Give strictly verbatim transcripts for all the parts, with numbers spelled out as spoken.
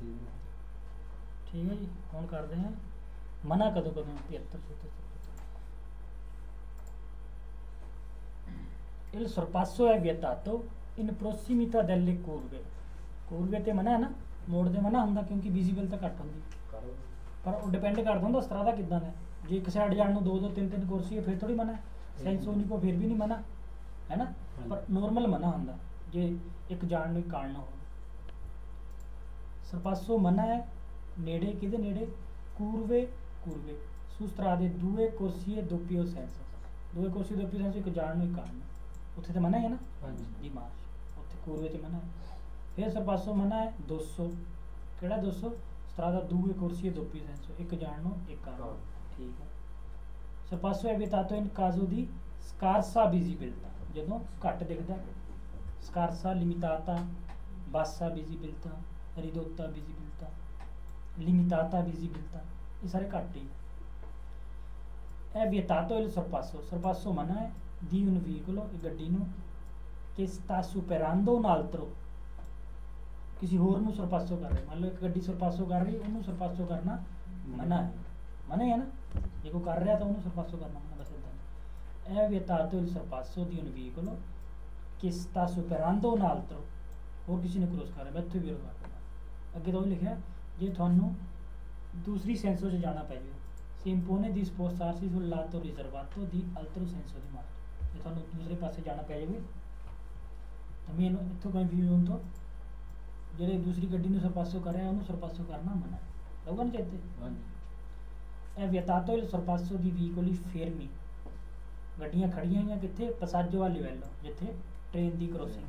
ठीक है जी। हुण करते हैं मना कदों कदों तिहत्तर सौ Il sorpasso è vietato in prossimità delle curve। curve ਤੇ ਮਨਾ ਹੈ ਨਾ, ਮੋੜ ਦੇ ਮਨਾ ਹੁੰਦਾ ਕਿਉਂਕਿ ਵਿਜ਼ੀਬਲ ਤਾਂ ਘੱਟ ਹੁੰਦੀ, ਪਰ ਉਹ ਡਿਪੈਂਡ ਕਰਦਾ ਹੁੰਦਾ ਉਸ ਤਰ੍ਹਾਂ ਦਾ ਕਿੱਦਾਂ ਦਾ। ਜੇ ਇੱਕ ਸਾਈਡ ਜਾਣ ਨੂੰ ਦੋ ਦੋ ਤਿੰਨ ਤਿੰਨ ਕੁਰਸੀ ਹੈ ਫਿਰ ਥੋੜੀ ਮਨਾ, ਸੈਂਸੋਨੀਕੋ ਫਿਰ ਵੀ ਨਹੀਂ ਮਨਾ ਹੈ ਨਾ, ਪਰ ਨੋਰਮਲ ਮਨਾ ਹੁੰਦਾ ਜੇ ਇੱਕ ਜਾਣ ਨੂੰ ਇੱਕ ਆਉਣ ਨਾ ਹੋਵੇ। ਸਰਪਾਸੋ ਮਨਾ ਹੈ ਨੇੜੇ, ਕਿਹਦੇ ਨੇੜੇ? ਕੂਰਵੇ ਕੂਰਵੇ ਸੁਸਤਰਾ ਦੇ ਦੂਏ ਕੁਰਸੀਏ ਦੋਪੀਓ ਸੈਂਸ, ਦੂਏ ਕੁਰਸੀ ਦੋਪੀਓ ਸੈਂਸ ਇੱਕ ਜਾਣ ਨੂੰ ਇੱਕ ਆਉਣ ਨੂੰ, ਉੱਥੇ ਤਾਂ ਮਨਾ ਹੈ ਨਾ ਜੀ ਮਾਰਚ, ਉੱਥੇ ਕੂਰਵੇ 'ਤੇ ਮਨਾ ਹੈ। ਫਿਰ ਸਰਪਾਸੋ ਮਨਾ ਹੈ ਦੋ ਸੌ, ਕਿਹੜਾ ਦੋ ਸੌ? ਸਤਰਾ ਦੂਏ ਕੁਰਸੀ ਦੋਪੀ ਸੈਂਸੋ, ਇੱਕ ਜਾਣ ਨੂੰ ਇੱਕ ਆਉਣ ਨੂੰ, ਠੀਕ ਹੈ। ਸਰਪਾਸੋ ਹੈ ਵਿਤਾਤੋ ਇਨ ਕਾਜ਼ੋ ਦੀ ਸਕਾਰਸਾ ਵਿਜ਼ੀਬਿਲਟਾ, ਜਦੋਂ ਘੱਟ ਦਿਖਦਾ, ਸਕਾਰਸਾ ਲਿਮਿਟਾਤਾ, ਬਾਸਾ ਵਿਜ਼ੀਬਿਲਟਾ, ਰਿਦੋਤਾ ਵਿਜ਼ੀਬਿਲਟਾ, ਲਿਮਿਟਾਤਾ ਵਿਜ਼ੀਬਿਲਟਾ, ਇਹ ਸਾਰੇ ਘੱਟ ਹੀ। ਇਹ ਵਿਤਾਤੋ ਇਲ ਸਰਪਾਸੋ, ਸਰਪਾਸੋ ਮਨਾ ਹੈ ਦੀ un veicolo, ਗੱਡੀ ਨੂੰ, ਕਿ sta superando un altro, किसी होर ਨੂੰ ਸਰਪਾਸੋ ਕਰ ਰਿਹਾ। ਮੰਨ ਲਓ ਇੱਕ ਗੱਡੀ ਸਰਪਾਸੋ ਕਰ ਰਹੀ, ਉਹਨੂੰ ਸਰਪਾਸੋ ਕਰਨਾ ਮਨਾ ਹੈ, ਮਨਾ ਹੈ ਨਾ, ਜੇ ਕੋਈ ਕਰ ਰਿਹਾ ਤਾਂ ਉਹਨੂੰ ਸਰਪਾਸੋ ਕਰਨਾ ਮਨਾ, ਬਸ ਇੱਦਾਂ। ਇਹ ਵਿਤਾਤੋ ਇਲ ਸਰਪਾਸੋ ਦੀ un veicolo che sta superando un altro, ਹੋਰ ਕਿਸੇ ਨੇ ਕ੍ਰੋਸ ਕਰ ਰਿਹਾ, ਮੈਂ ਇੱਥੇ ਵੀ ਰੁਕਾ ਕਰਨਾ। ਅੱਗੇ ਤਾਂ ਉਹ ਲਿਖਿਆ ਜੇ ਤੁਹਾਨੂੰ ਦੂਸਰੀ ਸੈਂਸੋ 'ਚ ਜਾਣਾ ਪੈ ਜਾਵੇ, si impone di spostarsi sul lato riservato di altro senso di marcia, ਜੇ ਤੁਹਾਨੂੰ ਦੂਸਰੇ ਪਾਸੇ ਜਾਣਾ ਪੈ ਜਾਵੇ ਤਾਂ ਮੈਨੂੰ ਇੱਥੋਂ ਕਨਫਿਊਜ਼ਨ ਤੋਂ ਜਿਹੜੇ ਦੂਸਰੀ ਗੱਡੀ ਨੂੰ ਸਰਪਾਸੋ ਕਰ ਰਿਹਾ ਉਹਨੂੰ ਸਰਪਾਸੋ ਕਰਨਾ ਮਨਾ ਹੋਊਗਾ ਨਾ ਚੇਤੇ। ਇਹ ਵਿਤਾਤੋ ਇਲ ਸਰਪਾਸੋ ਦੀ ਵੀਕੋਲੀ ਫੇਰਮੀ, ਗੱਡੀਆਂ ਖੜੀਆਂ ਹੋਈਆਂ ਕਿੱਥੇ? ਪਸਾਜੋ ਵਾਲੀ ਵੈਲੋ, ਜਿੱਥੇ ਟ੍ਰੇਨ ਦੀ ਕ੍ਰੋਸਿੰਗ,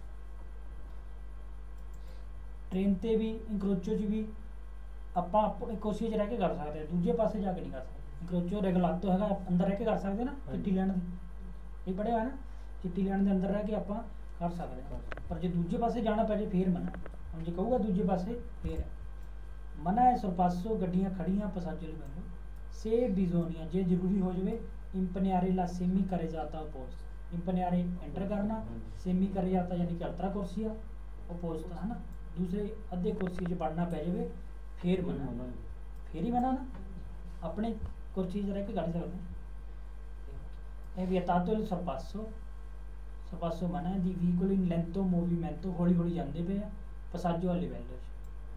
ਟ੍ਰੇਨ 'ਤੇ ਵੀ ਇੰਕਰੋਚੋ 'ਚ ਵੀ ਆਪਾਂ ਆਪਣੇ ਕੋਸ਼ੀ 'ਚ ਰਹਿ ਕੇ ਕਰ ਸਕਦੇ ਹਾਂ, ਦੂਜੇ ਪਾਸੇ ਜਾ ਕੇ ਨਹੀਂ ਕਰ ਸਕਦੇ। ਇੰਕਰੋਚੋ ਰੈਗੂਲਾਤੋ ਹੈਗਾ, ਅੰਦਰ ਰਹਿ ਕੇ ਕਰ ਸਕਦੇ ਨਾ, ਚਿੱਟੀ ਲੈਣ ਦੀ ਇਹ ਪੜ੍ਹਿਆ ਹੋਇਆ ਨਾ, ਚਿੱਟੀ ਲੈਣ ਦੇ ਅੰਦਰ ਰਹਿ ਕੇ ਆਪਾਂ ਕਰ ਸਕਦੇ ਹਾਂ, ਪਰ ਜੇ ਦੂਜੇ ਪਾਸੇ ਜਾਣਾ ਪੈ ਜੇ ਫੇਰ ਮਨਾ। ਹੁਣ ਜੇ ਕਹੂਗਾ ਦੂਜੇ ਪਾਸੇ ਫੇਰ ਮਨਾ ਹੈ। ਸਰਪਾਸੋ ਗੱਡੀਆਂ ਖੜੀਆਂ ਪਸਾਜੋ ਲਈ ਵੈਲੋ ਸੇ ਬਿਜ਼ੋਨੀਆ, ਜੇ ਜ਼ਰੂਰੀ ਹੋ ਜਾਵੇ ਇੰਪਨਿਆਰੇ ਲਾ ਸੇਮੀ ਕਰੇ ਜਾਤਾ ਅਪੋਜ਼ਟ, ਇੰਪਨਿਆਰੇ ਐਂਟਰ ਕਰਨਾ, ਸੇਮੀ ਕਰੇ ਜਾਤਾ ਯਾਨੀ ਕਿ ਅਲਤਰਾ ਕੁਰਸੀ ਆ ਅਪੋਜ਼ਟ ਹੈ ਨਾ, ਦੂਸਰੇ ਅੱਧੇ ਕੁਰਸੀ 'ਚ ਵੜਨਾ ਪੈ ਜਾਵੇ ਫੇਰ ਮਨਾ, ਫੇਰ ਹੀ ਮਨਾ ਨਾ, ਆਪਣੇ ਕੁਰਸੀ 'ਚ ਰਹਿ ਕੇ ਕੱਢ ਸਕਦੇ। ਇਹ ਵਿਤਾਤੋ ਇਲ ਸਰਪਾਸੋ, ਸਰਪਾਸੋ ਮਨਾ ਦੀ ਵੀਕੋਲ ਇਨ ਲੈਂਤੋ ਮੂਵੀਮੈਂਟੋ, ਹੌਲੀ ਹੌਲੀ ਜਾਂਦੇ ਪਏ ਆ ਪਸਾਜੋ ਵਾਲੇ ਵੈਲੋ 'ਚ।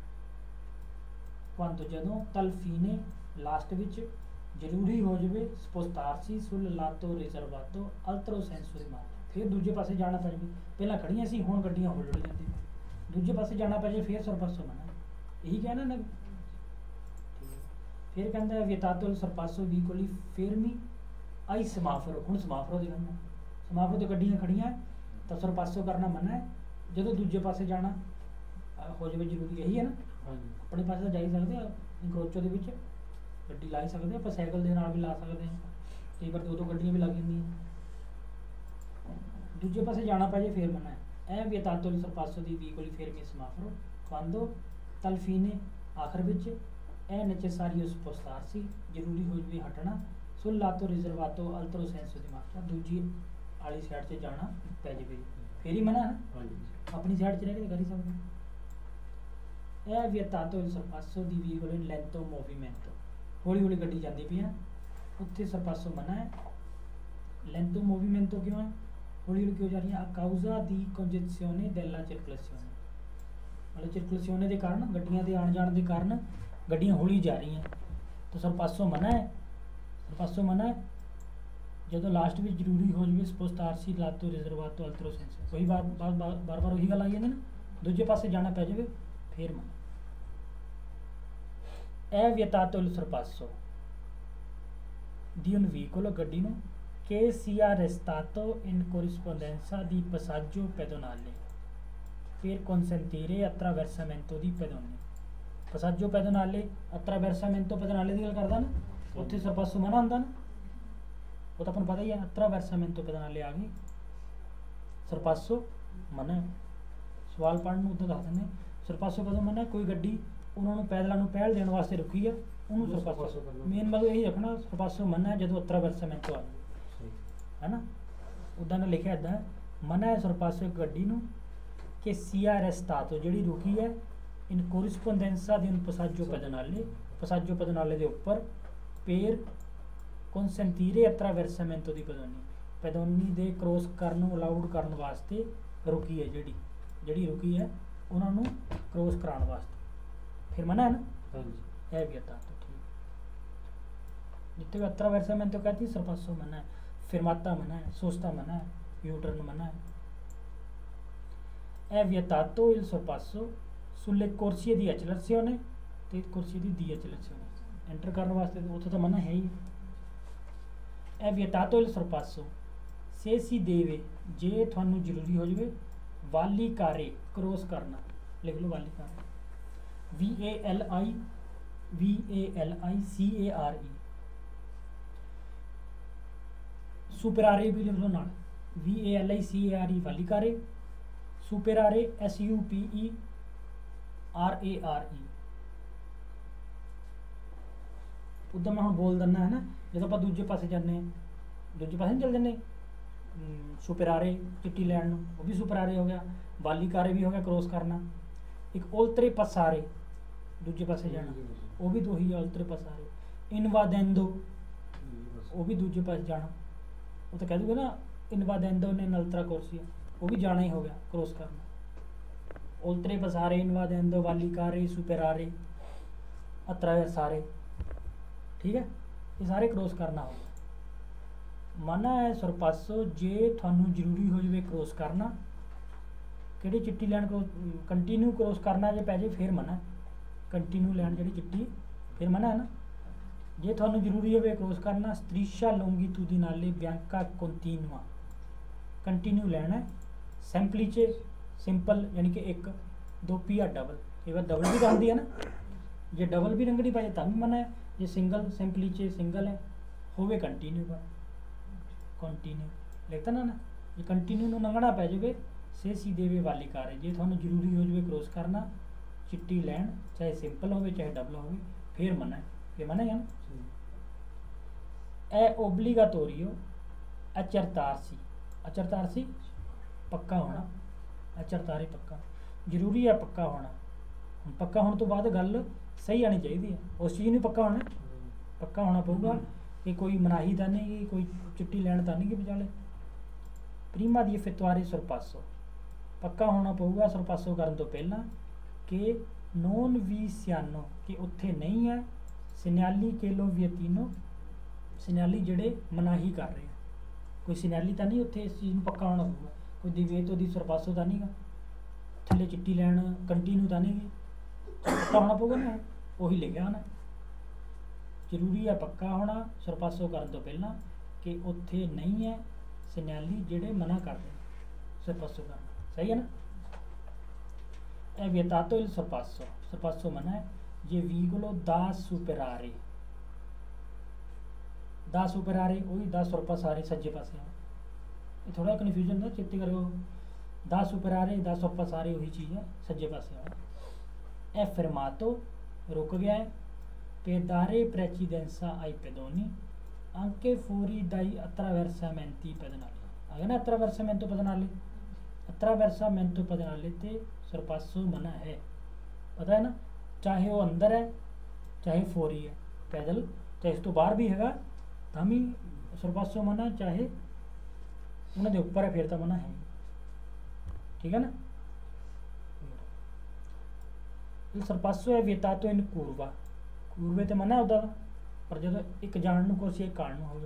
quando ਜਦੋਂ ਤਲਫੀਨੇ ਲਾਸਟ ਵਿੱਚ ਜ਼ਰੂਰੀ ਹੋ ਜਾਵੇ ਸਪੋਸਤਾਰਸੀ ਸੁਲ ਲਾਤੋ ਰਿਜ਼ਰਵਾਤੋ ਅਲਤਰੋ ਸੈਂਸੋਰੀ ਮਾਰ, ਫਿਰ ਦੂਜੇ ਪਾਸੇ ਜਾਣਾ ਪੈ ਜਾਵੇ, ਪਹਿਲਾਂ ਖੜੀਆਂ ਸੀ ਹੁਣ ਗੱਡੀਆਂ ਹੌਲੀ ਹੌਲੀ ਜਾਂਦੀ, ਦੂਜੇ ਪਾਸੇ ਜਾਣਾ ਪੈ ਜਾਵੇ ਫਿਰ ਸਰਪਾਸੋ ਮਨਾ, ਇਹੀ ਕਹਿਣਾ ਨਾ। ਫਿਰ ਕਹਿੰਦਾ ਵਿਤਾਤੋ ਇਲ ਸਰਪਾਸੋ ਵੀਕੋਲੀ ਫੇਰਮੀ ਆਈ ਸਮਾਫਰੋ, ਹੁਣ ਸਮਾਫਰੋ ਦੀ ਗੱਲ, ਸਮਾਫਰੋ 'ਤੇ ਗੱਡੀਆਂ ਖੜੀਆਂ ਤਾਂ ਸਰਪਾਸੋ ਕਰਨਾ ਮਨਾ ਹੈ, ਜਦੋਂ ਦੂਜੇ ਪਾਸੇ ਜਾਣਾ ਹੋ ਜਾਵੇ ਜ਼ਰੂਰੀ, ਇਹੀ ਹੈ ਨਾ। ਆਪਣੇ ਪਾਸੇ ਤਾਂ ਜਾ ਹੀ ਸਕਦੇ ਆ, ਇੰਕਰੋਚੋ ਦੇ ਵਿੱਚ ਗੱਡੀ ਲਾ ਹੀ ਸਕਦੇ, ਆਪਾਂ ਸਾਈਕਲ ਦੇ ਨਾਲ ਵੀ ਲਾ ਸਕਦੇ ਹਾਂ, ਕਈ ਵਾਰ ਦੋ ਦੋ ਗੱਡੀਆਂ ਵੀ ਲੱਗ ਜਾਂਦੀਆਂ, ਦੂਜੇ ਪਾਸੇ ਜਾਣਾ ਪੈ ਜੇ ਫੇਰ ਮਨਾ ਹੈ। ਇਹ ਵਿਤਾਤੋ ਇਲ ਸਰਪਾਸੋ ਦੀ ਵੀਕੋਲੀ ਫੇਰਮੀ ਸਮਾਫਰੋ quando ਤਲਫੀਨੇ ਆਖਰ ਵਿੱਚ ਇਹ ਨੈਸੈਸਾਰੀਓ ਸਪੋਸਤਾਰਸੀ, ਜ਼ਰੂਰੀ ਹੋ ਜਾਵੇ ਹਟਣਾ, ਸੁਲ ਲਾਤੋ ਰਿਜ਼ਰਵਾਤੋ ਅਲਤਰੋ ਸੈਂਸੋ ਦੀ ਮਾਰਚਾ, ਦੂਜੀ ਵਾਲੀ ਸਾਈਡ 'ਤੇ ਜਾਣਾ ਪੈ ਜਾਵੇ ਫੇਰ ਹੀ ਮਨਾ ਹੈ, ਆਪਣੀ ਸਾਈਡ 'ਚ ਰਹਿ ਕੇ ਕਰ ਹੀ ਸਕਦੇ। ਇਹ ਵਿਤਾਤੋ ਇਲ ਸਰਪਾਸੋ ਦੀ ਵੀਕੋਲ ਇਨ ਲੈਂਤੋ ਮੂਵੀਮੈਂਟੋ, ਹੌਲੀ ਹੌਲੀ ਗੱਡੀ ਜਾਂਦੀ ਪਈ ਆ, ਉੱਥੇ ਸਰਪਾਸੋ ਮਨਾ ਹੈ। ਲੈਂਤੋ ਮੂਵੀਮੈਂਟੋ ਕਿਉਂ ਹੈ, ਹੌਲੀ ਹੌਲੀ ਕਿਉਂ ਜਾ ਰਹੀ ਹੈ? ਆ ਕਾਊਜ਼ਾ ਦੀ ਕੰਜੈਂਸੀਓਨੇ ਡੈਲਾ ਸਰਕੂਲੇਸ਼ਨੇ, ਮਤਲਬ ਸਰਕੂਲੇਸ਼ਨੇ ਦੇ ਕਾਰਨ, ਗੱਡੀਆਂ ਦੇ ਆਉਣ ਜਾਣ ਦੇ ਕਾਰਨ ਗੱਡੀਆਂ ਹੌਲੀ ਜਾ ਰਹੀਆਂ, ਤਾਂ ਸਰਪਾਸੋ ਮਨਾ ਹੈ। ਸਰਪਾਸੋ ਮਨਾ ਹੈ ਜਦੋਂ ਲਾਸਟ ਵਿੱਚ ਜ਼ਰੂਰੀ ਹੋ ਜਾਵੇ ਸਪੋਸਤਾਰਸੀ ਲਾਤੋ ਰਿਜ਼ਰਵਾਤੋ ਅਲਤਰੋ ਸੈਂਸੋ, ਉਹੀ ਬਾਰ ਬਾਰ ਬਾਰ ਬਾਰ ਉਹੀ ਗੱਲ ਆਈ ਜਾਂਦੀ ਨਾ, ਦੂਜੇ ਪਾਸੇ ਜਾਣਾ ਪੈ ਜਾਵੇ ਫੇਰ ਮਨਾ। ਇਹ ਵਿਤਾਤੋ ਇਲ ਸਰਪਾਸੋ di un veicolo, ਗੱਡੀ ਨੂੰ, che sia restato in corrispondenza di passaggio pedonale per consentire attraversamento di pedoni, passaggio pedonale attraversamento pedonale ਦੀ ਗੱਲ ਕਰਦਾ ਨਾ, ਉੱਥੇ ਸਰਪਾਸੋ ਮਨਾ ਹੁੰਦਾ ਨਾ, ਉਹ ਤਾਂ ਆਪਾਂ ਨੂੰ ਪਤਾ ਹੀ ਹੈ, attraversamento pedonale ਆ ਗਈ, ਸਰਪਾਸੋ ਮਨਾ। ਸਵਾਲ ਪੜ੍ਹਨ ਨੂੰ ਉੱਦਾਂ ਦੱਸ ਦਿੰਦੇ, ਸਰਪਾਸੋ ਕਦੋਂ ਮਨਾ? ਕੋਈ ਗੱਡੀ ਉਹਨਾਂ ਨੂੰ ਪੈਦਲਾਂ ਨੂੰ ਪਹਿਲ ਦੇਣ ਵਾਸਤੇ ਰੁਕੀ ਆ, ਉਹਨੂੰ ਸਰਪਾਸੋ, ਮੇਨ ਮਤਲਬ ਇਹੀ ਰੱਖਣਾ, ਸਰਪਾਸੋ ਮਨਾ ਜਦੋਂ attraversamento ਆ ਜਾਵੇ, ਹੈ ਨਾ। ਉੱਦਾਂ ਨਾਲ ਲਿਖਿਆ ਇੱਦਾਂ, ਮਨਾ ਹੈ ਸਰਪਾਸੋ ਗੱਡੀ ਨੂੰ ਕਿ ਸੀਆ ਰੈਸਟਾਤੋ, ਜਿਹੜੀ ਰੁਕੀ ਹੈ in corrispondenza di un passaggio pedonale, passaggio pedonale ਦੇ ਉੱਪਰ per consentire attraversamento di pedoni, pedoni ਦੇ ਕ੍ਰੋਸ ਕਰਨ ਨੂੰ ਅਲਾਉਡ ਕਰਨ ਵਾਸਤੇ ਰੁਕੀ ਹੈ ਜਿਹੜੀ ਜਿਹੜੀ ਰੁਕੀ ਹੈ ਉਹਨਾਂ ਨੂੰ ਕ੍ਰੋਸ ਕਰਾਉਣ ਵਾਸਤੇ ਫਿਰ ਮਨਾ ਹੈ ਨਾ ਹਾਂਜੀ ਇਹ ਵੀ आता तो ठीक जितने भी attraversamento कहती है sorpasso मना है, fermata मना है, sosta मना है, U-turn मना है। è vietato il sorpasso sulle corsie di accelerazione ਤੇ corsie di deaccelerazione ਐਂਟਰ ਕਰਨ ਵਾਸਤੇ ਉੱਥੇ ਤਾਂ ਮਨਾ ਹੈ ਹੀ। è vietato il sorpasso se si deve ਜੇ ਤੁਹਾਨੂੰ ਜ਼ਰੂਰੀ ਹੋ ਜਾਵੇ ਵਾਲੀਕਾਰੇ ਕ੍ਰੋਸ ਕਰਨਾ, ਲਿਖ ਲਓ ਵਾਲੀਕਾਰੇ V A L I V A L I C A R E, superare भी लिख लो नाल V A L I C A R E वालीकारे, superare S U P E R A R E। उदा मैं हम बोल दिना है ना, जो आप दूजे पासे जाने दूजे पासे चल जाने सुपरारे चिट्टी लैन वो भी सुपरारे हो गया, वालीकारे भी हो गया क्रॉस करना। एक ओल्तरे पसारे दूजे पासे जाना वो भी दो ही है ओल्तरे पसारे। इनवादेंदो वो भी दूजे पासे जाना, वो तो कह दूँगा ना इनवादेंदो ने नल्त्रा कोर्सिया वो भी जाना ही हो गया क्रॉस करना। ओल्तरे पसारे इनवादेंदो वालीकारे सुपरारे अत्रावेर्सारे, ठीक है ये सारे क्रॉस करना होगा। मना है sorpasso जे थानू जरूरी हो जाए क्रॉस करना कि चिट्टी लैन क्रॉस कंटिन्यू क्रॉस करना जे पै जाए फिर मना, कंटिन्यू लैन जी चिट्टी फिर मना है ना। जे थानू जरूरी हो क्रॉस करना स्त्रीशा लॉन्गिट्यूडिनले बियांका कंटिन्यूआ कंटिन्यू लैन है। सैंपलीचे सिंपल यानी कि एक दो पिया डबल, कई बार डबल भी बनती है ना, जे डबल भी लंघनी पाए तब भी मना है। जे सिंगल सिंपलीचे सिंगल है होवे कंटिन्यू पर कंटिन्यू लिखता ना ना जे कंटिन्यू ਨੂੰ ਲੰਘਣਾ ਪੈ ਜਾਵੇ ਸੇ सीधे वे वालीकारे जे ਤੁਹਾਨੂੰ ਜ਼ਰੂਰੀ ਹੋ ਜਾਵੇ क्रॉस करना चिट्टी लैन चाहे सिंपल होवे चाहे डबल होवे फिर मना है, फिर मना है ना। ए ओब्लिगाटोरियो अचरतारसी, अचरतारसी पक्का होना, अचरतारी पक्का जरूरी है पक्का होना। ਹੁਣ पक्का होने तो बाद गल सही आनी चाहिए है, उस चीज़ नहीं पक्का होना पक्का होना पऊगा कि कोई मनाही तो नहीं कि कोई चिट्टी लैन तो नहीं कि विचाले। प्रीमा दी फितवारी sorpasso पक्का होना पऊगा sorpasso करन तो पहला कि नॉन वी सियानो कि उत्थे नहीं है सिन्याली केलो वियतीनो, सिन्याली जड़े मनाही कर रहे हैं कोई सिन्याली तो नहीं उत्थे, इस चीज़ में पक्का होना पऊगा। कोई दिवेतो दी sorpasso तो नहीं गा थले चिट्टी लैन कंटिन्यू तो नहीं पक्का होना पऊगा ना, वही लिखा होना जरूरी है पक्का होना sorpasso करन तो पहला कि उत्थे नहीं है सिन्याली जेड़े मना कर रहे हैं sorpasso करना, सही है ना। è vietato il sorpasso, sorpasso मना है ये vigolo da superare, da superare वही da sorpassare सज्जे पासे है, ये थोड़ा कन्फ्यूजन था चेते करो, da superare da sorpassare वही चीज़ है सज्जे पासे है। è fermato रुक गया है per dare precedenza ai pedoni anche fuori dai attraversamenti pedonali। अगर ना attraversamento pedonale attraversamento pedonale ते sorpasso मना है, पता है ना, चाहे वो अंदर है चाहे फोरी है पैदल चाहे इस तो बाहर भी हैगा तो भी sorpasso मना, चाहे उन्होंने ऊपर है फिर तो मना है, ठीक है ना। il sorpasso è vietato in curva, curve ਤੇ ਮਨਾ ਉਹਦਾ ਪਰ ਜਦੋਂ ਇੱਕ ਜਾਣ ਨੂੰ ਕੋਸ਼ਿਸ਼ ਇੱਕ ਆਉਣ ਨੂੰ ਹੋਵੇ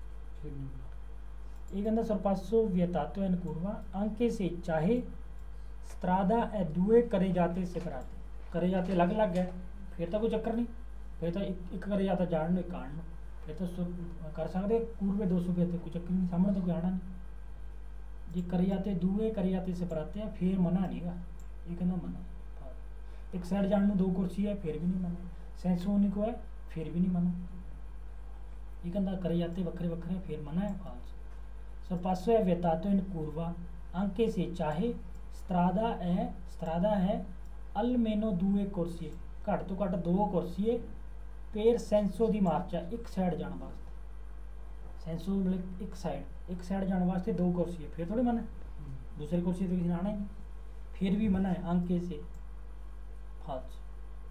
ਇਹ ਕਹਿੰਦਾ sorpasso vietato in curva anche se चाहे strada è due करे जाते separate, करे जाते अलग अलग है फिर तो कोई चक्कर नहीं, फिर तो एक एक करे जाता जान ਨੂੰ ਇੱਕ ਆਉਣ ਨੂੰ फिर तो कर सकते curve दो सौ पे कोई चक्कर नहीं, सामने तो कोई आना नहीं। जे करे जाते दूए करे जाते separate है फिर मना नहींगा, ये कहना मना। एक साइड जाने में दो कुर्सी है फिर भी नहीं मना, सेंसो उनिको है फिर भी नहीं मना, ये कहता करे जाते वक्रे वक्रे फिर मना है फाल्स। sorpasso è vietato in curva anche se चाहे strada è strada है almeno due corsie घट तो घट दो कुर्सी per senso di marcia एक साइड जाने वास्ते, सेंसो मतलब एक साइड एक साइड जाने वास्ते दो कुर्सी है फिर थोड़ी मना, दूसरी कुर्सी तो किसी ने आना ही नहीं फिर भी मना है anche se falso.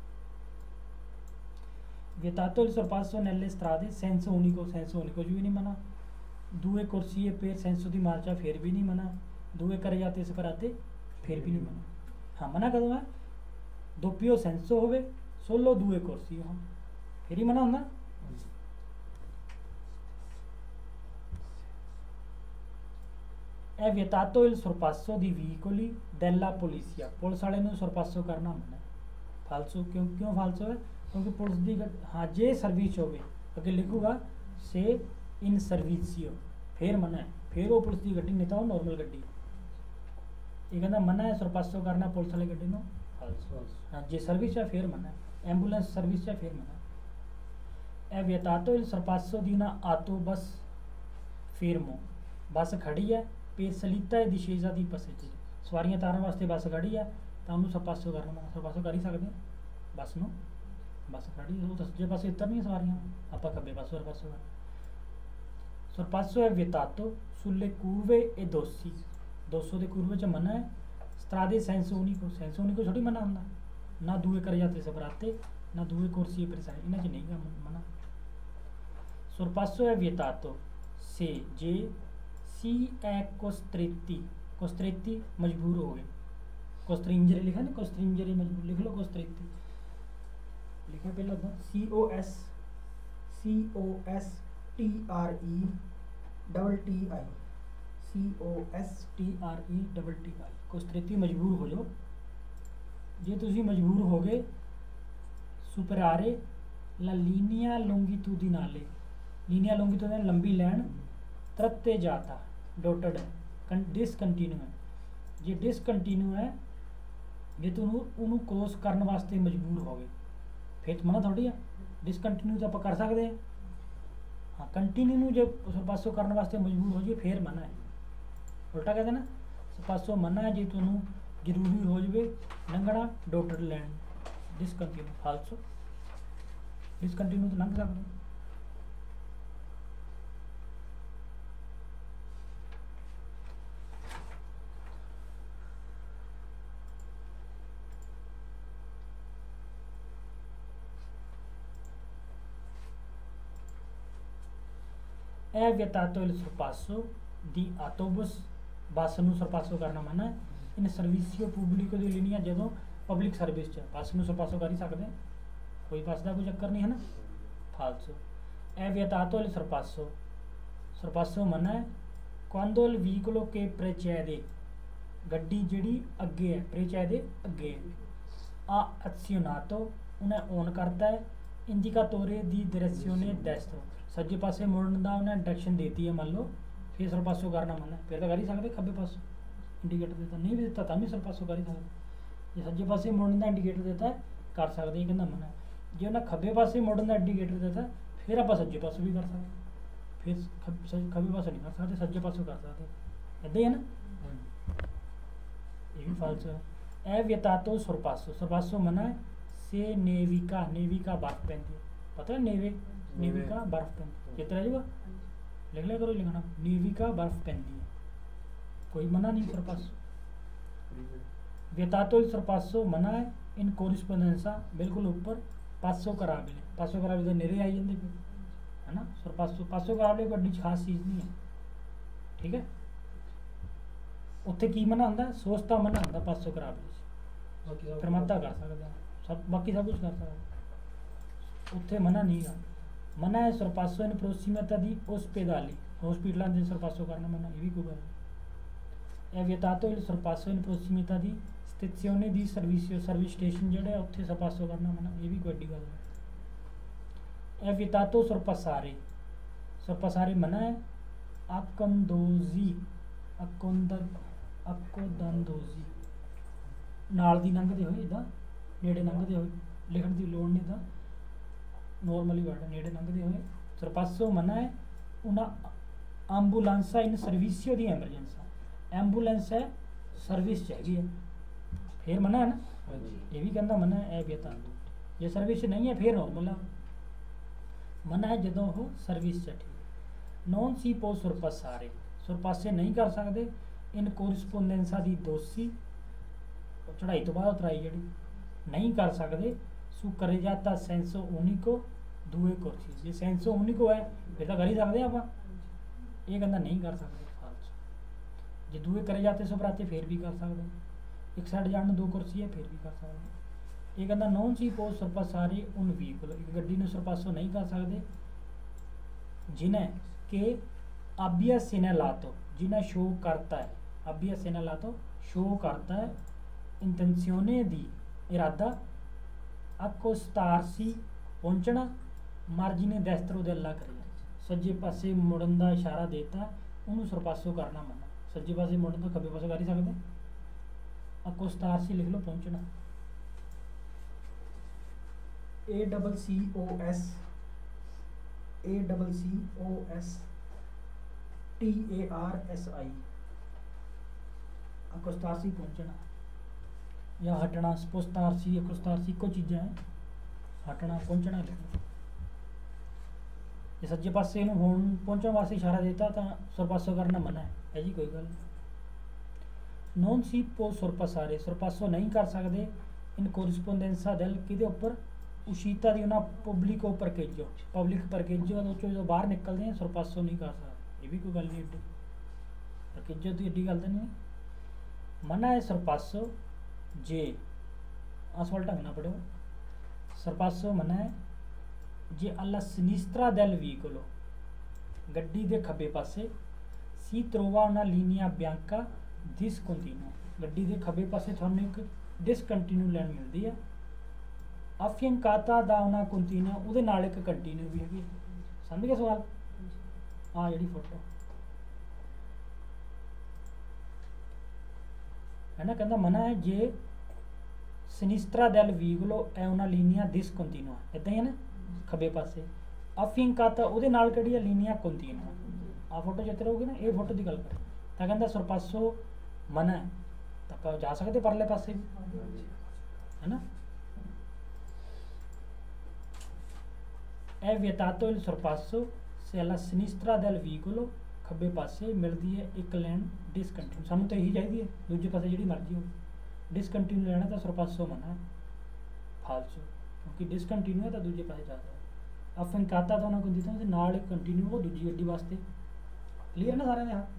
Vietato il sorpasso nelle strade senso unico, senso unico च भी नहीं मना, due corsie per senso di marcia फिर भी नहीं मना, due carreggiate separate फिर भी नहीं मना. हाँ मना कदों है doppio senso होवे solo due corsie हो फिर ही मना होंदा. È vietato il sorpasso di veicoli della polizia, police वाले ਨੂੰ sorpasso करना मना. फालसो क्यों क्यों फालसो है क्योंकि पुलिस ਦੀ हाँ जे सर्विस होवे अगे लिखूगा से इन सर्विसियो फिर मना है, फिर वो पुलिस की गड्डी नहीं तो नॉर्मल गड्डी. ये कहना मना है sorpasso करना पुलिस वाली गड्डी ਨੂੰ फालसो. हाँ जे सर्विस है फिर मना है, एम्बुलेंस सर्विस है फिर मना है. È vietato il sorpasso di una autobus fermo, बस खड़ी है per salita e discesa di passeggeri, ਸਵਾਰੀਆਂ ਤਾਰਨ ਵਾਸਤੇ ਬੱਸ ਖੜੀ ਹੈ ਤਾਂ ਉਹਨੂੰ sorpasso ਕਰਨਾ ਮਨਾ. sorpasso ਕਰ ਹੀ ਸਕਦੇ ਹਾਂ ਬੱਸ ਨੂੰ, ਬੱਸ ਖੜੀ ਉਹ ਤਾਂ ਸੱਜੇ ਪਾਸੇ ਉਤਰਨੀਆਂ ਸਵਾਰੀਆਂ, ਆਪਾਂ ਖੱਬੇ ਪਾਸੇ sorpasso ਕਰ. sorpasso è vietato sulle curve e dossi, दोसो ਦੇ curve ਚ ਮਨਾ ਹੈ. strade senso unico, senso unico ਥੋੜੀ ਮਨਾ ਹੁੰਦਾ, ਨਾ ਦੂਏ carreggiate separate ਨਾ ਦੂਏ corsie per sai, ਇਹਨਾਂ ਚ ਨਹੀਂ ਗਾ ਮਨਾ. sorpasso è vietato se ਜੇ si è costretti, costretti मजबूर हो गए, costringere लिखा ना, costringere मजबूर लिख लो, costretti लिखा पहले होता C O S C O S T R E double T I C O S T R E double T I costretti मजबूर हो जाओ. जे तुसी मजबूर हो गए superare la linea longitudinale, linea longitudinale लंबी लाइन तरते जाता डॉटेड है, डिसकंटिन्यू है. जे डिसकंटिन्यू है जे तुम उन्होंने क्रॉस करने वास्ते मजबूर हो गए फिर मना थोड़ी है. डिसकंटिन्यू तो आप कर सकते हैं, हाँ कंटिन्यू जो sorpasso करने वास्ते मजबूर हो जाए फिर मना है. उल्टा कहते हैं ना sorpasso मना है जे तुम जरूरी हो जाए लंघना डॉटेड लाइन, डिसकंटिन्यू फालसो. डिसकंटिन्यू तो लंघ सकते हैं. È vietato il sorpasso di autobus, ਬੱਸ ਨੂੰ sorpasso ਕਰਨਾ ਮਨਾ ਹੈ. in servizio pubblico ਦੀ linea ਜਦੋਂ ਪਬਲਿਕ ਸਰਵਿਸ 'ਚ ਬੱਸ ਨੂੰ sorpasso ਕਰ ਹੀ ਸਕਦੇ, ਕੋਈ ਬੱਸ ਦਾ ਕੋਈ ਚੱਕਰ ਨਹੀਂ ਹੈ ਨਾ. falso. È vietato il sorpasso, sorpasso ਮਨਾ ਹੈ quando il veicolo che precede, ਗੱਡੀ ਜਿਹੜੀ ਅੱਗੇ ਹੈ precede ਅੱਗੇ ਹੈ, ha azionato ਉਹਨੇ ਔਨ ਕਰਤਾ ਹੈ indicatore di direzione destro, सज्जे पासे मुड़न का उन्हें डायरेक्शन देती है मान लो, फिर sorpasso करना मना, फिर तो कर ही सकते खब्बे पासों इंडिकेटर देता, नहीं भी देता तो भी sorpasso कर ही सकते. जे सज्जे पासे मुड़न का इंडिकेटर देता है कर सकते, कहना मना. जे उन्हें खब्बे पासे मुड़न का इंडिकेटर देता है फिर आप सज्जे पासों भी कर सकते, फिर खब्बे पासों नहीं कर सकते, सज्जे पासों कर सकते. इदा ही है ना, ये भी फालसो है. È vietato sorpasso, sorpasso मना है. से नेविका, नेविका बर्फ पैंती है, पता है नेवे नेविका बर्फ पैंती, कितना जूगा लिख लिया करो, लिखना नेविका बर्फ पैंती है, कोई मना नहीं sorpasso. vietato il sorpasso मना है इन corrispondenza, बिल्कुल ऊपर passo carabile, passo carabile नेरे आई जाते है ना. sorpasso passo carabile बड़ी खास चीज़ नहीं है, ठीक है. उत्थे की मना होंदा, सोचता मना होंदा passo carabile, fermata कर सकते हैं सब, बाकी सब कुछ कर सकते, उत्थे मना नहीं गा. मना है sorpasso in prossimità di ospedali, हॉस्पिटलों से sorpasso करना मना, ये भी कोई गल. È vietato il sorpasso in prossimità di stazione di servizio, service station जेह्ड़े उत्थे sorpasso करना मना, ये भी कोई एड्डी गल नहीं. È vietato sorpassare, sorpassare मना है. accondosi, acconda accodandosi ਨਾਲ ਦੀ ਲੰਘਦੇ ਹੋਏ, ਇੱਦਾਂ ਨੇੜੇ ਲੰਘਦੇ ਹੋਏ, ਲਿਖਣ ਦੀ ਲੋੜ ਨਹੀਂ, ਤਾਂ ਨੋਰਮਲੀ ਵਰਡ ਨੇੜੇ ਲੰਘਦੇ ਹੋਏ. sorpasso ਮਨਾ ਹੈ una ambulanza in servizio di emergenza, ambulance ਹੈ ਸਰਵਿਸ ਚਾਹੀਦੀ ਹੈ ਫਿਰ ਮਨਾ ਹੈ ਨਾ, ਇਹ ਵੀ ਕਹਿੰਦਾ ਮਨਾ ਹੈ. ਇਹ ਵੀ ਤਾਂ ਜੇ ਸਰਵਿਸ ਨਹੀਂ ਹੈ ਫਿਰ ਨੋਰਮਲ ਆ, ਮਨਾ ਹੈ ਜਦੋਂ ਉਹ ਸਰਵਿਸ ਚ. ਠੀਕ. non si può sorpassare, sorpasse ਨਹੀਂ ਕਰ ਸਕਦੇ in corrispondenza di dossi, ਚੜਾਈ ਤੋਂ ਬਾਅਦ ਉਤਰਾਈ ਜਿਹੜੀ नहीं कर सकते सु करे जाता सेंसो उनिको दूए कुर्सी जे सेंसो उनिको है फिर तो कर ही सकते आप ये कहता नहीं कर सकते फालतू जे दूए करे जाते सुपराते फिर भी कर सकते एक साइड जाने दो कुर्सी है फिर भी कर सकते ये कहता नॉन सी पोस्ट सरपासारे उन व्हीकल एक गड्डी ने सरपासो नहीं कर सकते जिन्हें के अबिया सिनेलातो जिन्हें शो करता है अबिया सिनेलातो शो करता है इंटेंसियोने दी इरादा अकोस्तारसी पहुंचना मार्जिने दस्तरो दे अल्लाह करे सज्जे पासे मुड़न का इशारा देता उन्होंने सरपासो करना मना सज्जे पासे मुड़न तो खब्बे पासे कर ही सकते अकोस्तारसी लिख लो पहुंचना A double C O S A double C O S T A R S I अकोस्तारसी पहुंचना या हटना स्पोस्तारसी अकोस्तारसी को चीज़ा है हटना पहुंचना लिखना जे सज्जे पासे नूं होण पहुंचण वास्ते इशारा देता तो सरपासो करना मना है है जी कोई गल नॉन सी पो सरपासारे सरपासो नहीं कर सकते इन कोरिस्पोंडेंसा दल किदे उपर उशीता दी उन्हां पब्लिको परकेजो पब्लिक परकेजो तो जो बाहर निकलते हैं सरपासो नहीं कर सकते ये भी कोई गल नहीं एड्डी परकेजो तो एड्डी गल तो नहीं मना है सरपासो जे आसवाल ढंग ना पढ़ो सरपासो मना है जे alla sinistra del vicolo गड्डी दे खब्बे पासे सी trova una linea bianca discontinua गड्डी दे खब्बे पासे थानू एक डिसकंटिन्यू लाइन मिलती है affiancata da una continua उहदे नाल एक कंटिन्यू भी हैगी समझ गए सवाल आ जिहड़ी फोटो है ना कहता मना है जे सिनिस्ट्रा del vicolo è una linea discontinua इदां ही है ना खब्बे पासे affiancata उहदे नाल किहड़ी है linea continua आ फोटो जिते रहोगे ना ये फोटो की गल करें तो कहता सरपासो मना है तो आप जा सकते परले पासे भी है ना è vietato il sorpasso se alla sinistra del vicolo खब्बे पासे मिलती है एक लैन डिसकंटिन्यू सानू तो यही चाहिए दूजे पासे जी मर्जी हो डिसकंटिन्यू लेना तो सरपासो मना है फालसो क्योंकि डिसकंटिन्यू है तो दूजे पासे जा सकता अफिंकाता तो उन्होंने दिता नाल एक कंटिन्यू हो दूजी गड्डी वास्ते क्लीयर ना सारे हाँ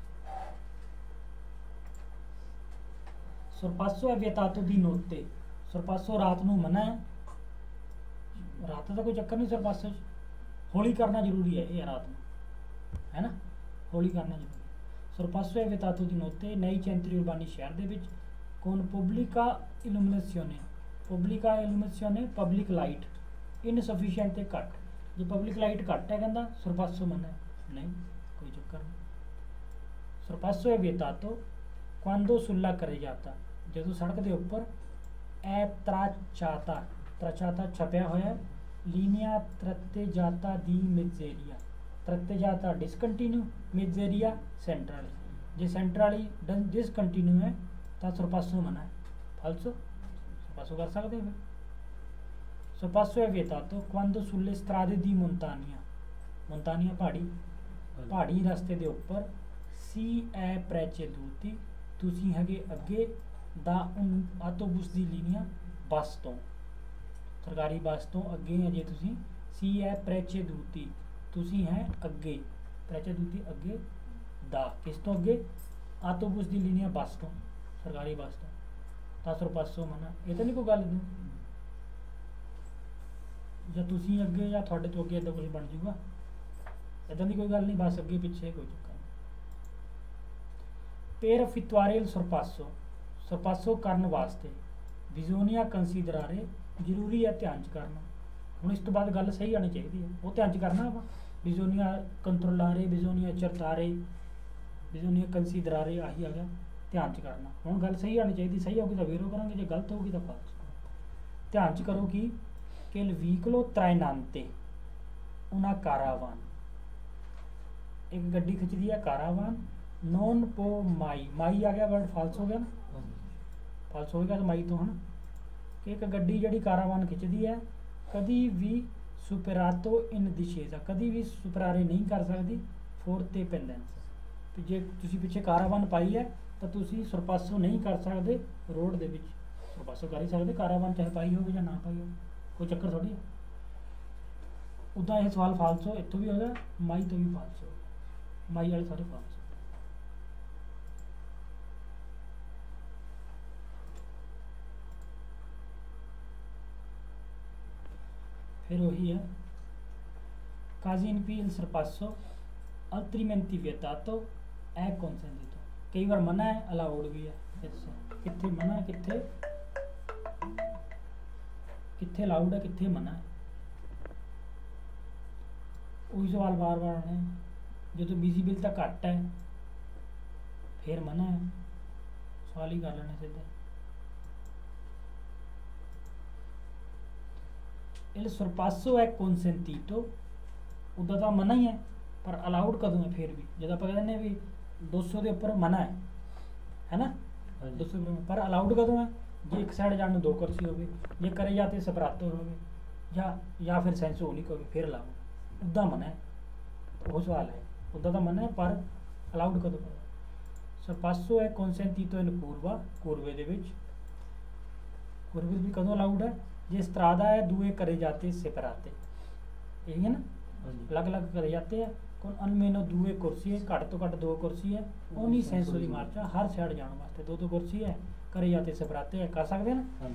सरपासो है वियतातो दी नोते सरपासो रात नू मना है रात का कोई चक्कर नहीं सरपासो होली करना जरूरी है ये रात में है ना होली करना जरूरी सरपासो है वियतातो दी नोते नई चैंतरी उर्बानी शहर दे विच con pubblica illuminazione pubblica illuminazione public light insufficient ते घट जो पब्लिक लाइट घट है कहता सरपासो मना है नहीं कोई चक्कर नहीं सरपासो है वियतातो quando sulla करे जाता जो सड़क के उपर ए त्राचाता त्राचाता छपया होया linea tratteggiata di mezzeria tratteggiata discontinue mezzeria central जे सेंट्रली डिसकंटिन्यू है तो सरपासो मना है फालसो सरपासो कर सकते हैं सरपासो है वियतातो quando sulle strade di montagna montagna पहाड़ी पहाड़ी रास्ते दे उपर सी ए preceduti तुसी हैगे अगे दा उन autobus दी लीनिया बस तो सरकारी बस तो अगे है जे तुसी सी ए preceduti तुसी हैं अगे preceduti अगे दा किस तो अगे autobus दी लीनिया बस तो सरकारी बस तो तो सरपासो मना ये तो नहीं कोई गल या तुसी अगे या थोड़े तो अगे इदा कुछ बन जूगा इदा की कोई गल नहीं बस अगे पिछे कोई चक्कर नहीं पेर फितवारेल सरपासो सरपासो करने वास्ते बिजोनिया कंसीडरारे जरूरी है ध्यान च करना हुण इस तो बाद गल सही आनी चाहिए वो ध्यान च करना आप बिजोनिया कंट्रोलारे बिजोनिया चरतारे बिजोनिया कंसीडरारे आही आ गया ध्यान च करना हुण गल सही आनी चाहिए सही होगी तो वेरो करेंगे जो गलत होगी तो फालस ध्यान च करो कि कि व्हीकलो ट्राइनांते उना कारावान एक गड्डी खिंचदी है कारावान नॉन पो माई माई आ गया वर्ड फालस हो गया ना फालस हो गया तो माई तो है ना कि एक गड्डी जी कारावान खिंचदी है कभी भी सुपरातो इन दिशेजा कभी भी सुपरारे नहीं कर सकती फोरते पेंडेंस जे तुसी पिछे कारावान पाई है तो तुसी सरपासो नहीं कर सकते रोड दे विच ਸਰਪਾਸੋ ਕਰ ਹੀ ਸਕਦੇ, ਕਾਰਾਵਾਨ ਚਾਹੇ ਪਾਈ ਹੋਵੇ ਜਾਂ ਨਾ ਪਾਈ ਹੋਵੇ, ਕੋਈ ਚੱਕਰ ਥੋੜੀ। ਉੱਦਾਂ ਇਹ ਸਵਾਲ ਫਾਲਸੋ ਇੱਥੋਂ ਵੀ ਹੋ ਗਿਆ, ਮਾਈ ਤੋਂ ਵੀ ਫਾਲਸੋ, ਮਾਈ ਵਾਲੇ ਸਾਰੇ ਫਾਲਸੋ। फिर वही है quasi in P il sorpasso altrimenti vietato è consentito। कई बार मना है, अलाउड भी है। फिर से कितने मना है, कितने कितने अलाउड है, कितने मना है। वही सवाल बार बार आने, जो तो विजिबिलिटी घट है फिर मना है, सवाल ही कर लेने सीधे। il sorpasso è consentito, उदा तो मना ही है, पर अलाउड कदों है फिर भी, जब आप कहते हैं भी दो सौ के उपर मना है है ना, दो सौ पर अलाउड कदों है, जे एक साइड जाने दो कुर्सी हो, जे करे जाते सपरातो हो, या या फिर सेंसो नहीं कोई फिर अलाउड। उदा मना है, वो सवाल है, उदा तो मना है पर अलाउड कदों। sorpasso è consentito in curva, curve they which curve भी कदों अलाउड है, जे स्त्रादा है दुए करे जाते सेपराते, यही है ना, अलग अलग करे जाते हैं। कौन अनमेनो दुए कुर्सी है, घट तो घट दो कुर्सी है, ओनी सेंसो दी मार्चा हर साइड जाने वास्ते दो दो कुर्सी है, करे जाते सेपराते है, कर सकते हैं ना।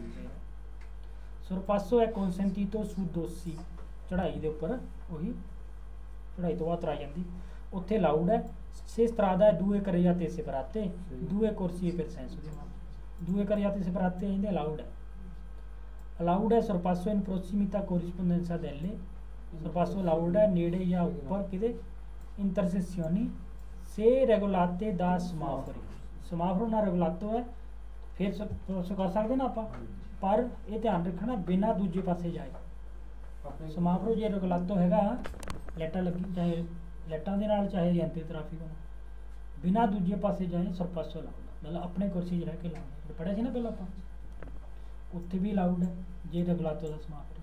sorpasso è consentito su दोषी, चढ़ाई दे उपर वही चढ़ाई तो बाद तराई जाती, उत्थे अलाउड है। से स्त्रादा है दुए करे जाते सेपराते, दुए कुर्सी फिर सेंसो दी मार्चा, दुए करे जाते सेपराते इंदे अलाउड है। अलाउड है sorpasso in prossimità corrispondenza delle, sorpasso allowed है नेड़े या ऊपर किदे इंटरसेzioni से regolate da semafori, semaforo ना regolato है फिर sorpasso कर सकते ना आप, पर ये ध्यान रखना बिना दूजे पासे जाए। semaforo जे regolato हैगा लाइटां लगी चाहे लाइटां दे नाल चाहे एंटी ट्रैफिक होना, बिना दूजे पासे जाए sorpasso अलाउड, मतलब अपने कुर्सी च रह के लाना, पढ़िया सी ना पहला आप, उत्थे भी अलाउड है जे रेगुलातो दा समाफरो।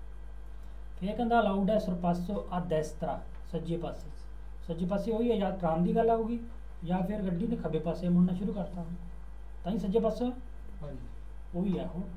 फिर कहंदा अलाउड है sorpasso a destra, सज्जे पासे, सज्जे पासे वही है, या ट्राम की गल आऊगी या फिर गड्डी ने खब्बे पासे मुड़ना शुरू करता ताई सज्जे पासे वही है। वो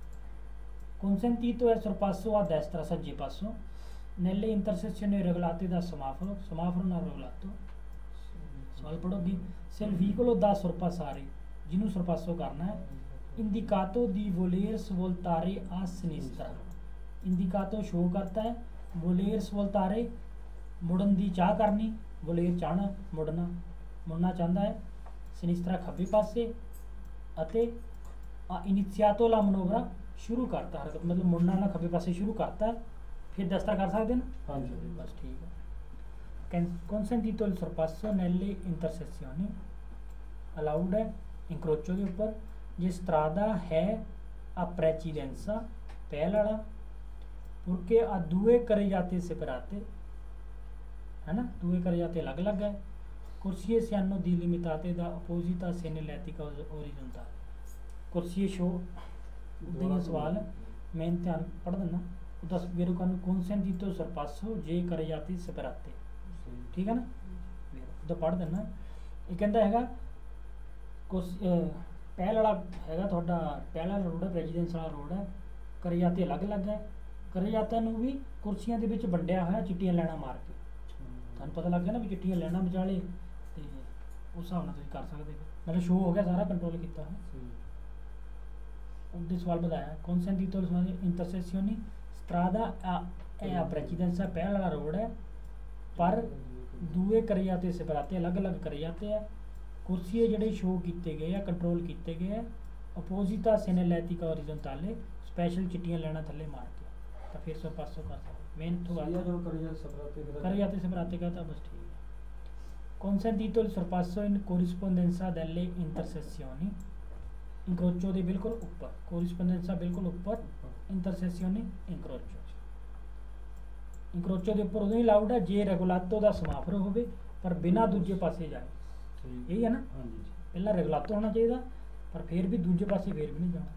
consentito है sorpasso a destra, सज्जे पासों nelle intersezioni regolate da semaforo, semaforo ना regolato। सवाल पढ़ोगी se il veicolo da sorpassare, जिन्हों sorpasso करना है, indicato di voler svoltare a sinistra, indicato show करता है, voler svoltare मुड़न की चाह करनी, voler चाहना मुड़ना, मुड़ना चाहता है, sinistra खब्बे पासे, अते iniziato la manovra शुरू करता है हरकत, मतलब मुड़ना ना खब्बे पासे शुरू करता है, फिर दस्ता कर सकते हैं ना। हाँ जी बस ठीक है। consentito il sorpasso nelle intersezioni, allowed है इंक्रोचो के ऊपर, जे स्त्रादा है a precedenza पहल वाला, पुरके आ दुए करे जाते सेपराते है ना, दुए करे जाते अलग अलग है। कुर्सी से hanno di limitate da opposita segnaletica orizzontale, कुर्सी शो उदय सवाल मैं ध्यान पढ़ देना, दस वेरो का consentito sorpasso जे करे जाते सेपराते, ठीक है ना, तो पढ़ देना। ये कहता हैगा पहल वाला हैगा थोड़ा पहला रोड है, प्रेजिडेंस वाला रोड है, करे जाते अलग अलग है, करे जाते भी कुर्सियां दे विच वंडिया होया चिट्टियां लाइनां मार के, तुहानूं पता लग गया ना भी चिट्टियां लाइनां विचाले, ते उस हिसाब नाल तुसीं कर सकदे हो, मतलब शो हो गया सारा कंट्रोल किया है। उनके सवाल बताया consentito intersezioni strada è a precedenza, पहल वाला रोड है पर दूए करे जाते सेपराते अलग अलग करे जाते हैं, कुर्सी ਜਿਹੜੇ शो किए गए या कंट्रोल किए गए हैं, अपोजिटा सेनेलैटिका ओरिजेंटाले स्पेशल चिट्टियां लेना थले मार के, तो फिर सौ पाँच सौ कर सकते मेन तो बात करे जाते सेपराते का था बस ठीक है। consentito il sorpasso in corrispondenza delle intersezioni, इंक्रोचो दे बिल्कुल ऊपर, corrispondenza बिल्कुल ऊपर, intersezioni इंक्रोचो, इंक्रोचो के ऊपर उदों ही अलाउड है जे रेगुलातो दा समाफरो होवे पर बिना दूजे पासे जाए, यही है ना, पहला रेगुलातो होना चाहिए पर फिर भी दूजे पासे फिर भी नहीं जाना।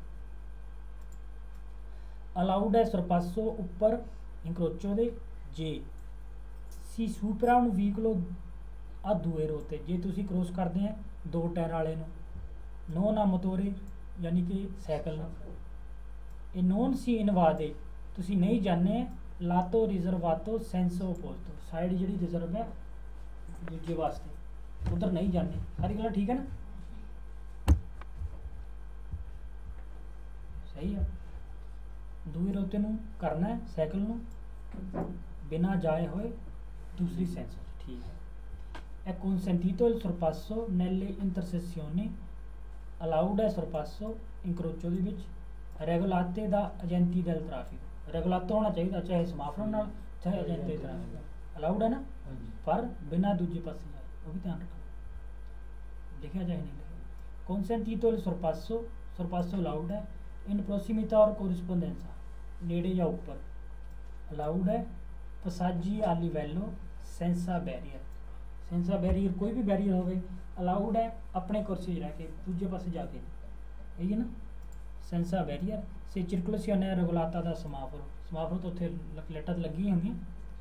अलाउड है sorpasso ऊपर इंक्रोचो दे जे सी supera un veicolo a due rotte, जे तुसी क्रॉस करते हैं दो टायर वाले नो ना मोटोरे यानी कि साइकिल ए नॉन सी इनवादे तुसी नहीं जाने लातो रिजर्वातो सेंसो पोस्तो साइड जी रिजर्व है दूजे वास्ते उधर नहीं जाने सारी गल ठीक है ना सही है दूए रोते नू करना है साइकिल नू बिना जाए होए दूसरी सेंसो ठीक है ए consentito il sorpasso nelle intersezioni allowed è sorpasso incrocio ਦੇ ਵਿੱਚ regolate da agenti del traffico regolato ਹੋਣਾ ਚਾਹੀਦਾ ਚਾਹੇ ਸਮਾਫਰਨ ਨਾਲ ਚਾਹੇ ਏਜੰਟੀ ਟ੍ਰੈਫਿਕ allowed ਹੈ ਨਾ ਪਰ ਬਿਨਾਂ ਦੂਜੇ ਪਾਸੇ ਜਾਏ ਉਹ ਵੀ ਧਿਆਨ ਰੱਖਣਾ ਲਿਖਿਆ ਜਾਏ ਨਹੀਂ ਲਿਖਿਆ consentito il sorpasso sorpasso allowed ਹੈ in prossimità or corrispondenza ਨੇੜੇ ਜਾਂ ਉੱਪਰ allowed ਹੈ passaggi a livello senza barrier सेंसा बैरियर कोई भी बैरियर होवे अलाउड है अपने कुर्सी रह के दूजे पासे जाके यही है ना सेंसा बैरियर से सर्कुलेशन है रेगुलाता दा समाफर समाफर तो उत्थे लकलेटा लगी होंगी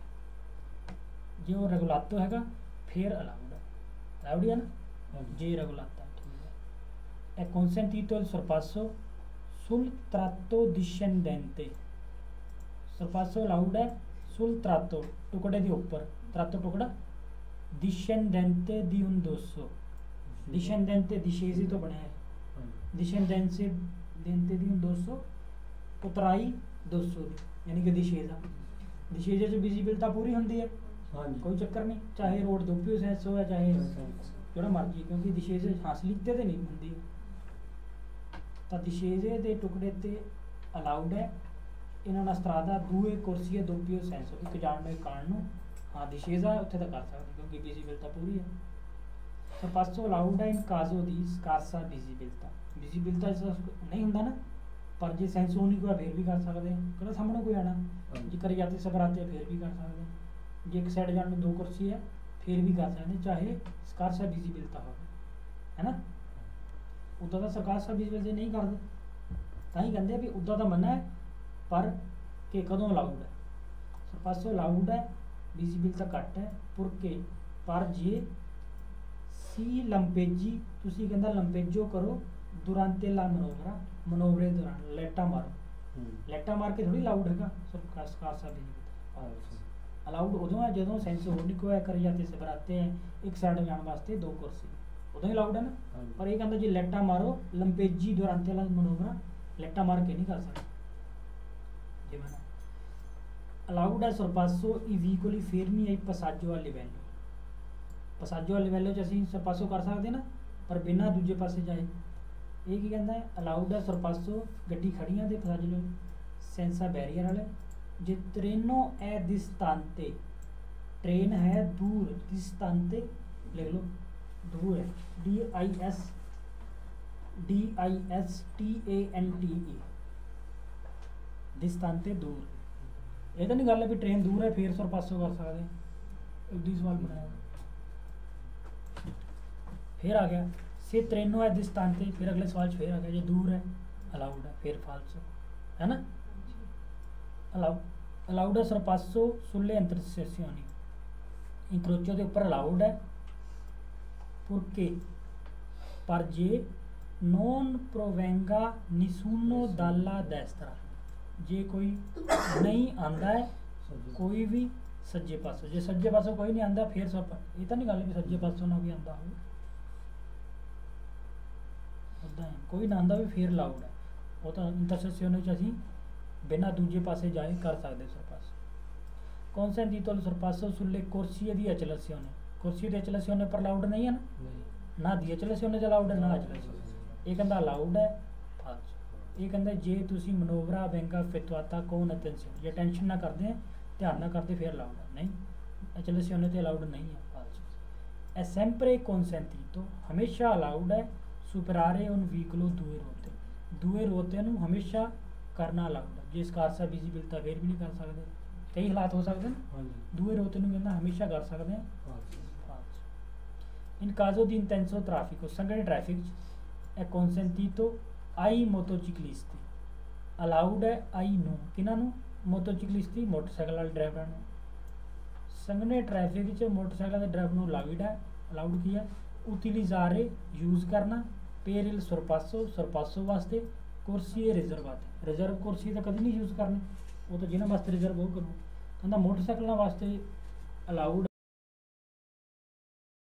जो रेगुलातो हैगा फिर अलाउड है अलाउड है ना जे रेगुलाता ठीक है ए consentito il sorpasso sul tratto discendente sorpasso allowed है sul tratto टुकड़े के ऊपर tratto टुकड़ा discendente di un dosso discendente discesi तो बना है discendente dente di un dosso उतराई दोसो दी यानी कि दिशेजा दिशेजे च विजिबिलिटी पूरी होंदी है कोई चक्कर नहीं चाहे रोड दोबियो सेंस हो चाहे जोड़ा मर्जी क्योंकि दिशेजे हासिल लिखते तो नहीं होंदी तो दिशेजे के टुकड़े ते अलाउड है इन्होंने स्त्रादा दूए कुर्सी दोबियो सेंस एक जानने कारण हाँ दिशेजा उत्थे तो कर सकते क्योंकि विजिबिलिटी पूरी है सरपासो अलाउड है इन काजो दी स्कारसा विजिबिलिटी विजिबिलिटी नहीं होंदा ना पर जे सेंस होनी कोई फिर भी कर सकते हैं कहना सामने कोई आना जे कर जाते सबराते फिर भी कर सकते हैं जे एक साइड जाने दो कुर्सी है फिर भी कर सकते हैं चाहे स्कारसा विजिबिलिटी हो है ना उदा तो स्कारसा विजिबिलिटी नहीं करते तां ही कहते भी उदा तो मना है पर कि कदों अलाउड है सरपासो अलाउड है विजिबिलिटी घट है पुरके पर जे सी लंपेजी तुसी कहंदा लंपेजो करो दुरांते ला मनोवरा मनोवरे दौरान लेटा मारो लेटा मार के थोड़ी अलाउड हैगा सरकार सा विजिबिलिटी अलाउड उदों है जदों सेंस होनी को कर जाते से बराते हैं एक साइड जाने वास्ते दो कुर्सी उदों ही अलाउड है ना पर ये कहंदा जी लेटा मारो लंपेजी दुरांते ला मनोवरा लेटा मार के नहीं कर सकते जी मैंने अलाउड है sorpasso i vicoli fermi ai passaggio a livello passaggio a livello च ਅਸੀਂ sorpasso कर सकते ना पर बिना दूजे पासे जाए ये की कहता है अलाउड है sorpasso गड्डी खड़ियां दे passaggio senza barrier वाले जे treno è distante ट्रेन है दूर distante लिख लो दूर है D I S D I S T A N T E distante दूर ये तो नहीं गल है भी ट्रेन दूर है फिर सरपासो कर सकते एक सवाल बनाया फिर आ गया से ट्रेनो है दिस्तांते फिर अगले सवाल फिर आ गया जो दूर है अलाउड है फिर फालसो है ना अलाउड अलाउड है सरपासो सुले इंटरसेसियोनी इंक्रोचो के ऊपर अलाउड है पुरके पर जे नॉन प्रोवेंगा निसूनो दाला देस्त्रा जे कोई नहीं आंदा है कोई भी सज्जे पासों जे सज्जे पासों कोई नहीं आंदा फिर सब ये तो नहीं गल भी सज्जे पासों ना भी आंदा हो उदा है कोई ना आंदा भी फिर अलाउड है वो तो इंटरसेक्शन च असीं बिना दूजे पासे जाए कर सकते सरपास consentito il sorpasso sulle corsie di accelerazione corsie di accelerazione पर अलाउड नहीं है ना ना दी accelerazione च अलाउड है ना accelerazione ये कहंदा अलाउड है फालसो ये कहंदा जे तुसी मनोवरा वेंगा फितवाता कौन अटेंशन ये टेंशन ना करदे ध्यान ना करदे फिर अलाउड है नहीं accelerazione ते अलाउड नहीं है फालसो è sempre consentito हमेशा अलाउड है superare un veicolo due rotte due rotte ਨੂੰ ਹਮੇਸ਼ਾ करना अलाउड है जिस कार सा विजिबिलिटी फिर भी नहीं कर सकते कई हालात हो सकते हैं दूए रोते ਨੂੰ ਕਹਿੰਦਾ ਹਮੇਸ਼ਾ ਕਰ ਸਕਦੇ ਹਾਂ in caso di intenso traffico संघने traffic è consentito ai motociclisti allowed है आई ਨੂੰ ਕਿਨਾਂ ਨੂੰ ਮੋਟੋਸਾਈਕਲਿਸਟੀ ਮੋਟਰਸਾਈਕਲ ਵਾਲੇ ਡਰਾਈਵਰਾਂ ਨੂੰ ਸੰਘਣੇ ट्रैफिक च मोटरसाइकिल के ड्राइवर ਨੂੰ अलाउड है अलाउड की है utilizzare यूज़ करना पेरिल सरपासो सरपासो वास्ते, कुर्सी रिजर्वाते रिजर्व कुर्सी तो कभी नहीं यूज़ करनी, वो तो जिन्होंने वास्ते रिजर्व वो करो। कहता मोटरसाइकिलों वास्ते अलाउड